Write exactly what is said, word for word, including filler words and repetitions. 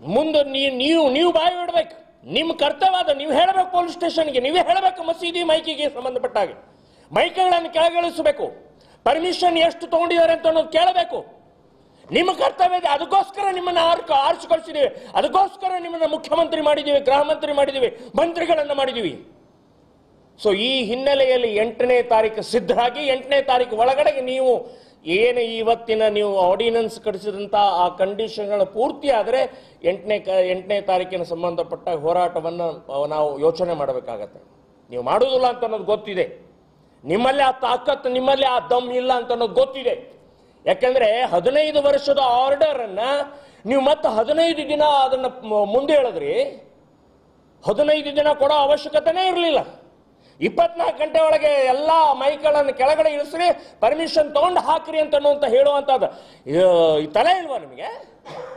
ಮುಂದೆ ನೀವು ನೀವು ಬಾಯಿ ಬಿಡ್ಬೇಕು, ನಿಮ್ಮ ಕರ್ತವ್ಯ ಅದ, ನೀವು ಹೇಳಬೇಕು ಪೊಲೀಸ್ ಸ್ಟೇಷನ್ಗೆ, ನೀವೇ ಹೇಳಬೇಕು ಮಸೀದಿ ಮೈಕಿಗೆ ಸಂಬಂಧಪಟ್ಟಾಗ ಮೈಕ್ಗಳನ್ನು ಕೆಳಗಿಳಿಸಬೇಕು, ಪರ್ಮಿಷನ್ ಎಷ್ಟು ತಗೊಂಡಿದ್ದಾರೆ ಅಂತ ಅನ್ನೋದು ಕೇಳಬೇಕು, ನಿಮ್ಮ ಕರ್ತವ್ಯ ಇದೆ. ಅದಕ್ಕೋಸ್ಕರ ನಿಮ್ಮನ್ನು ಆರ್ಕ ಆರಿಸಿ ಕಳಿಸಿದ್ದೀವಿ, ಅದಕ್ಕೋಸ್ಕರ ನಿಮ್ಮನ್ನು ಮುಖ್ಯಮಂತ್ರಿ ಮಾಡಿದ್ದೀವಿ, ಗೃಹ ಮಂತ್ರಿ ಮಾಡಿದ್ದೀವಿ, ಮಂತ್ರಿಗಳನ್ನು ಮಾಡಿದ್ದೀವಿ. ಸೊ ಈ ಹಿನ್ನೆಲೆಯಲ್ಲಿ ಎಂಟನೇ ತಾರೀಕು ಸಿದ್ಧರಾಗಿ ಎಂಟನೇ ತಾರೀಕು ಒಳಗಡೆ ನೀವು ಏನು ಇವತ್ತಿನ ನೀವು ಆರ್ಡಿನೆನ್ಸ್ ಕಳಿಸಿದಂಥ ಆ ಕಂಡೀಷನ್ಗಳು ಪೂರ್ತಿ ಆದರೆ ಎಂಟನೇ ಕ ಎಂಟನೇ ತಾರೀಕಿನ ಸಂಬಂಧಪಟ್ಟ ಹೋರಾಟವನ್ನು ನಾವು ಯೋಚನೆ ಮಾಡಬೇಕಾಗತ್ತೆ. ನೀವು ಮಾಡುವುದಿಲ್ಲ ಅಂತ ಅನ್ನೋದು ಗೊತ್ತಿದೆ, ನಿಮ್ಮಲ್ಲಿ ಆ ತಾಕತ್ತು, ನಿಮ್ಮಲ್ಲಿ ಆ ದಮ್ ಇಲ್ಲ ಅಂತ ಅನ್ನೋದು ಗೊತ್ತಿದೆ. ಯಾಕೆಂದ್ರೆ ಹದಿನೈದು ವರ್ಷದ ಆರ್ಡರ್ ಅನ್ನ ನೀವು ಮತ್ತೆ ಹದಿನೈದು ದಿನ ಅದನ್ನ ಮುಂದೆ ಹೇಳಿದ್ರಿ, ಹದಿನೈದು ದಿನ ಕೊಡೋ ಅವಶ್ಯಕತೆನೇ ಇರಲಿಲ್ಲ. ಇಪ್ಪತ್ನಾಲ್ಕು ಗಂಟೆ ಒಳಗೆ ಎಲ್ಲ ಮೈಕ್ಗಳನ್ನು ಕೆಳಗಡೆ ಇಳಿಸ್ರಿ, ಪರ್ಮಿಷನ್ ತಗೊಂಡು ಹಾಕ್ರಿ ಅಂತ ಅನ್ನುವಂತ ಹೇಳುವಂತದ್ದು ತಲೆ ಇಲ್ವಾ ನಿಮಗೆ?